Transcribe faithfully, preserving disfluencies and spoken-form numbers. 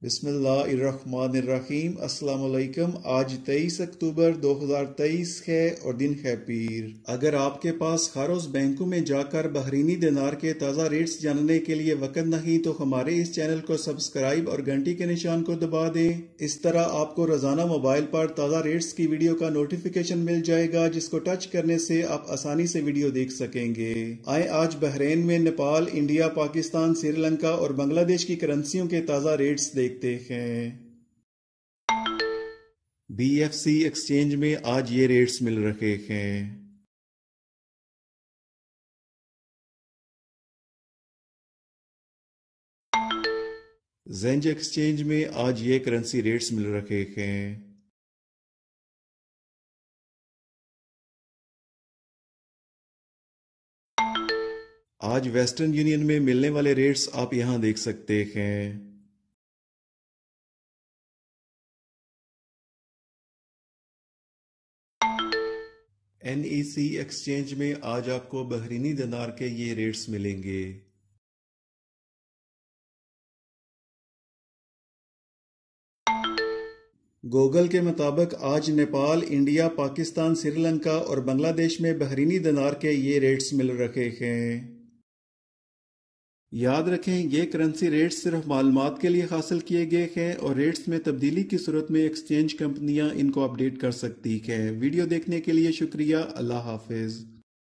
बिस्मिल्लाहिर्रहमानिर्रहीम। अस्सलाम वालेकुम। आज तेईस अक्टूबर दो हज़ार तेईस है और दिन है पीर। अगर आपके पास हर रोज बैंकों में जाकर बहरीनी दिनार के ताज़ा रेट्स जानने के लिए वक्त नहीं तो हमारे इस चैनल को सब्सक्राइब और घंटी के निशान को दबा दें। इस तरह आपको रोजाना मोबाइल पर ताज़ा रेट्स की वीडियो का नोटिफिकेशन मिल जाएगा, जिसको टच करने से आप आसानी से वीडियो देख सकेंगे। आए आज बहरीन में नेपाल, इंडिया, पाकिस्तान, श्रीलंका और बांग्लादेश की करेंसियों के ताज़ा रेट्स देखते हैं। बी एफ सी एक्सचेंज में आज ये रेट्स मिल रहे हैं। ज़ेंज एक्सचेंज में आज ये करेंसी रेट्स मिल रहे हैं। आज वेस्टर्न यूनियन में मिलने वाले रेट्स आप यहां देख सकते हैं। एन ई सी एक्सचेंज में आज आपको बहरीनी दिनार के ये रेट्स मिलेंगे। गूगल के मुताबिक आज नेपाल, इंडिया, पाकिस्तान, श्रीलंका और बांग्लादेश में बहरीनी दिनार के ये रेट्स मिल रहे हैं। याद रखें, ये करेंसी रेट्स सिर्फ मालूमात के लिए हासिल किए गए हैं और रेट्स में तब्दीली की सूरत में एक्सचेंज कंपनियां इनको अपडेट कर सकती हैं। वीडियो देखने के लिए शुक्रिया। अल्लाह हाफिज।